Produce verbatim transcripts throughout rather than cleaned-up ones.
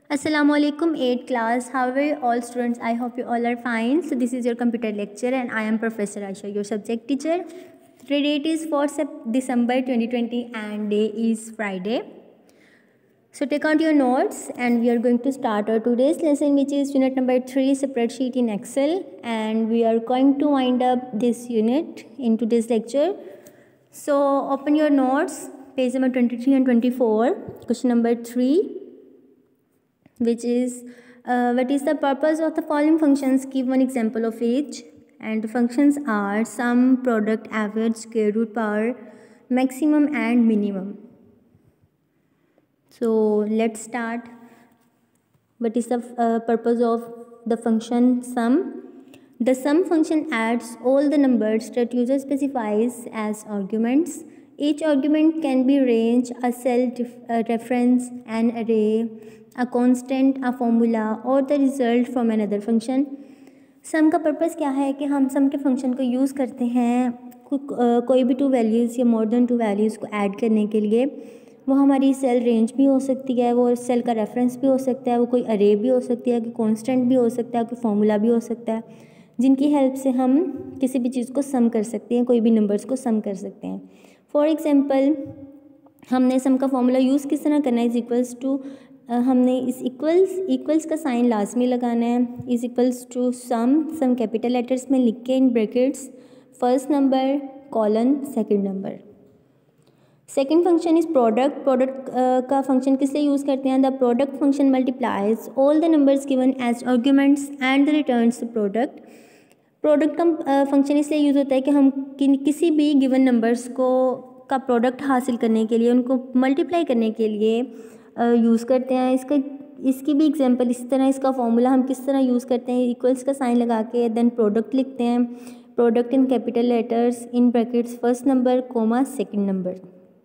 Assalamualaikum eighth class. How are you all students? I hope you all are fine. So this is your computer lecture and I am Professor Aisha, your subject teacher. Today date is fourth December twenty twenty and day is Friday. So take out your notes and we are going to start our today's lesson, which is unit number three, spreadsheet in Excel, and we are going to wind up this unit in today's lecture. So open your notes, page number twenty-three and twenty-four, question number three, which is uh, what is the purpose of the following functions? Give one example of each. And the functions are sum, product, average, square root, power, maximum and minimum. So let's start. What is the uh, purpose of the function sum? The sum function adds all the numbers that user specifies as arguments. Each argument can be range, a cell, a reference, an array, a constant, a formula or the result from another function. सम का purpose क्या है कि हम सम के function को use करते हैं को, uh, कोई भी टू वैल्यूज़ या मोर देन टू वैल्यूज़ को ऐड करने के लिए. वो हमारी सेल रेंज भी हो सकती है, वो सेल का रेफरेंस भी हो सकता है, वो कोई अरे भी हो सकती है, कोई कांस्टेंट भी हो सकता है, कोई फार्मूला भी हो सकता है, जिनकी हेल्प से हम किसी भी चीज़ को सम कर सकते हैं, कोई भी नंबर्स को सम कर सकते हैं. फॉर एग्जांपल हमने सम का फॉर्मूला यूज़ किस तरह करना है. इज़ इक्वल्स टू हमने इस इक्वल्स इक्वल्स का साइन लाजमी लगाना है. Is equals to sum sum capital letters में लिख के in brackets first number colon second number. Second function is product. Product का फंक्शन किस लिए यूज़ करते हैं. The product function multiplies all the numbers given as arguments and returns the product. Product का function इसलिए यूज़ होता है कि हम कि, किसी भी गिवन नंबर्स को का प्रोडक्ट हासिल करने के लिए, उनको मल्टीप्लाई करने के लिए यूज़ uh, करते हैं. इसका इसकी भी एग्जांपल इसी तरह, इसका फॉर्मूला हम किस तरह यूज़ करते हैं. इक्वल्स का साइन लगा के देन प्रोडक्ट लिखते हैं. Product in capital letters in brackets first number comma second number.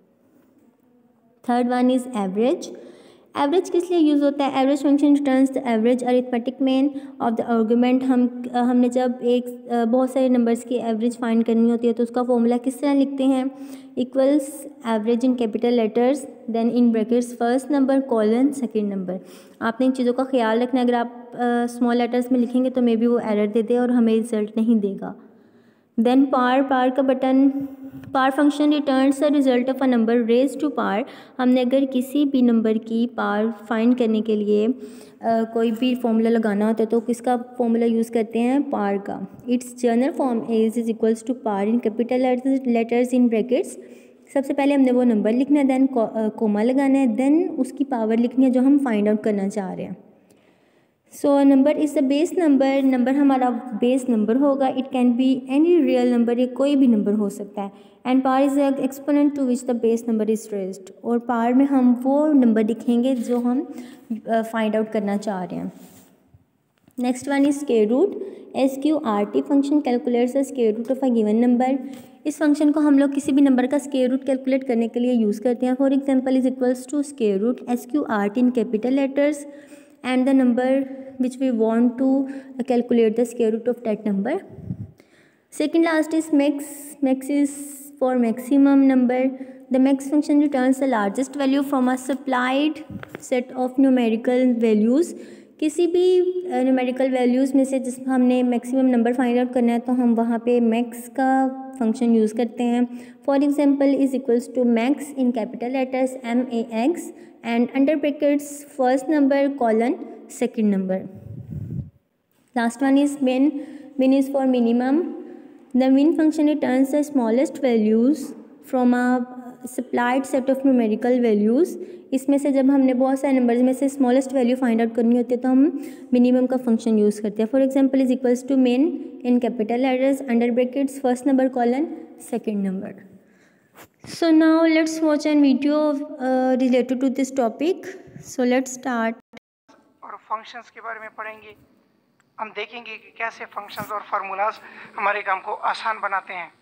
Third one is average. Average किस लिए यूज़ होता है. Average function returns the average arithmetic mean of the argument. हम हमने जब एक बहुत सारे नंबर्स की एवरेज फाइंड करनी होती है तो उसका फॉर्मूला किस तरह लिखते हैं. Equals average in capital letters then in brackets first number colon second number. आपने इन चीज़ों का ख्याल रखना है. अगर आप स्मॉल लेटर्स में लिखेंगे तो मे बी वो एरर दे दे और हमें रिजल्ट नहीं देगा. देन पार पार का button. Power function returns the result of a number raised to power. हमने अगर किसी भी नंबर की पार फाइंड करने के लिए uh, कोई भी फॉर्मूला लगाना होता है तो किसका फॉर्मूला यूज़ करते हैं. पार का. It's general form is is equals to power in capital letters in brackets. सबसे पहले हमने वो नंबर लिखना है, देन कोमा लगाना है, देन उसकी पावर लिखनी है जो हम फाइंड आउट करना चाह रहे हैं. So number is the base number. Number हमारा बेस नंबर होगा. It can be any real number, ये कोई भी नंबर हो सकता है. And power is the exponent to which the base number is raised. और पार में हम वो नंबर लिखेंगे जो हम फाइंड uh, आउट करना चाह रहे हैं. Next one is square root. S Q R T function calculates the square root of a given number. इस फंक्शन को हम लोग किसी भी नंबर का स्क्वायर रूट कैलकुलेट करने के लिए यूज़ करते हैं. For example is equals to square root S Q R T in capital letters and the number which we want to calculate the square root of that number. Second last is max. Max is for maximum number. The max function returns the largest value from a supplied set of numerical values. किसी भी numerical values में से जिस हमने maximum number find out करना है तो हम वहाँ पे मैक्स का फंक्शन यूज़ करते हैं. For example is equals to max in capital letters M A X and under brackets first number colon second number. Last one is min. Min is for minimum. The min function returns the smallest values from a supplied set of numerical values. इसमें से जब हमने बहुत सारे numbers में से smallest value find out करनी होती है तो हम मिनिमम का फंक्शन यूज़ करते हैं. For example is equals to min in capital letters under brackets first number colon second number. So now let's watch an video related to this topic. So let's start. और functions के बारे में पढ़ेंगे. हम देखेंगे कि कैसे फंक्शंस और फार्मूलाज हमारे काम को आसान बनाते हैं.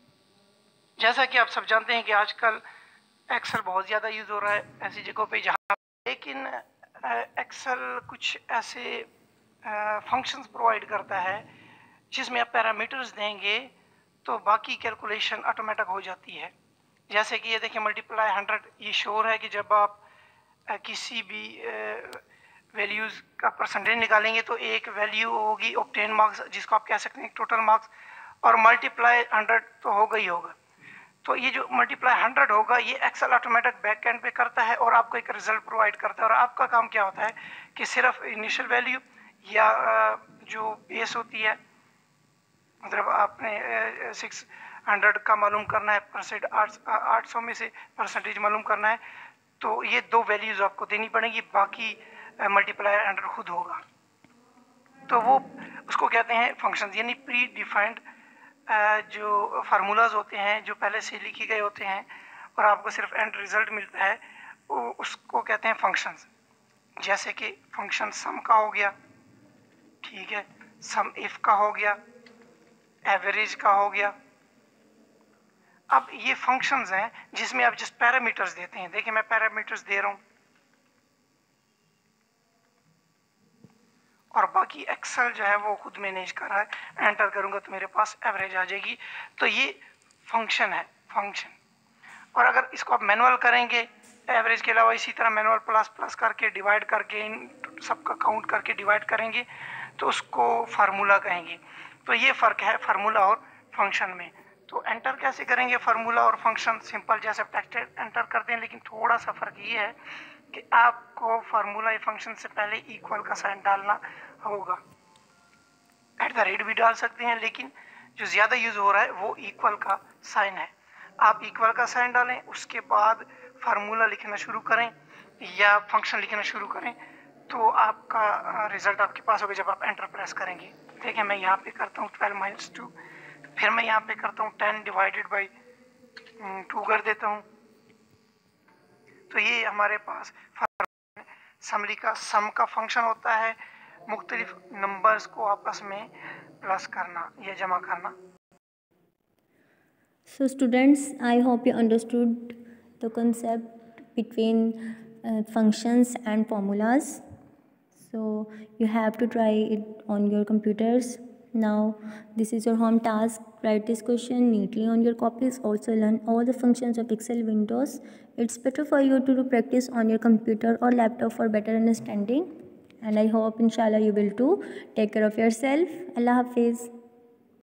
जैसा कि आप सब जानते हैं कि आजकल एक्सेल बहुत ज़्यादा यूज़ हो रहा है ऐसी जगहों पे जहाँ, लेकिन एक्सेल कुछ ऐसे फंक्शंस प्रोवाइड करता है जिसमें आप पैरामीटर्स देंगे तो बाकी कैलकुलेशन ऑटोमेटिक हो जाती है. जैसे कि ये देखिए मल्टीप्लाई हंड्रेड. ये श्योर है कि जब आप किसी भी वैल्यूज़ का परसेंटेज निकालेंगे तो एक वैल्यू होगी ऑब्टेन मार्क्स, जिसको आप कह सकते हैं टोटल मार्क्स, और मल्टीप्लाई हंड्रेड तो होगा ही होगा। तो ये जो मल्टीप्लाई हंड्रेड होगा ये एक्सेल ऑटोमेटिक बैक एंड पे करता है और आपको एक रिजल्ट प्रोवाइड करता है। और आपका काम क्या होता है कि सिर्फ इनिशियल वैल्यू या जो बेस होती है, मतलब आपने सिक्स हंड्रेड का मालूम करना है, परसेंट आठ आठ सौ में से परसेंटेज मालूम करना है, तो ये दो वैल्यूज़ आपको देनी पड़ेगी, बाकी मल्टीप्लाई हंड्रेड खुद होगा। तो वो उसको कहते हैं फंक्शंस, यानी प्री डिफाइंड जो फार्मूलाज होते हैं जो पहले से लिखे गए होते हैं और आपको सिर्फ एंड रिजल्ट मिलता है, वो उसको कहते हैं फंक्शंस। जैसे कि फंक्शन सम का हो गया, ठीक है, सम इफ का हो गया, एवरेज का हो गया। अब ये फंक्शंस हैं जिसमें आप जिस पैरामीटर्स देते हैं, देखिए मैं पैरामीटर्स दे रहा हूँ और बाकी एक्सेल जो है वो खुद मैनेज कर रहा है। एंटर करूँगा तो मेरे पास एवरेज आ जाएगी। तो ये फंक्शन है, फंक्शन। और अगर इसको आप मैनुअल करेंगे एवरेज के अलावा, इसी तरह मैनुअल प्लस प्लस करके डिवाइड करके इन सबका काउंट करके डिवाइड करेंगे तो उसको फार्मूला कहेंगे। तो ये फ़र्क है फार्मूला और फंक्शन में। तो एंटर कैसे करेंगे फार्मूला और फंक्शन? सिंपल जैसे टेक्स्ट एंटर करते हैं, लेकिन थोड़ा सा फ़र्क ये है कि आपको फार्मूला या फंक्शन से पहले इक्वल का साइन डालना होगा। एट द रेट भी डाल सकते हैं, लेकिन जो ज़्यादा यूज़ हो रहा है वो इक्वल का साइन है। आप इक्वल का साइन डालें, उसके बाद फार्मूला लिखना शुरू करें या फंक्शन लिखना शुरू करें, तो आपका रिजल्ट आपके पास होगा जब आप एंटर प्रेस करेंगे। देखिए मैं यहाँ पे करता हूँ ट्वेल्व माइनस टू, फिर मैं यहाँ पे करता हूँ टेन डिवाइडेड बाई टू कर देता हूँ। तो ये हमारे पास समरी का सम का फंक्शन होता है, मुख्तलिफ नंबर्स को आपस में प्लस करना या जमा करना। So students, I hope you understood the concept between uh, functions and formulas. So you have to try it on your computers. Now this is your home task. Write this question neatly on your copies. Also learn all the functions of Excel windows. It's better for you to do practice on your computer or laptop for better understanding. And I hope inshallah you will too. Take care of yourself. Allah Hafiz.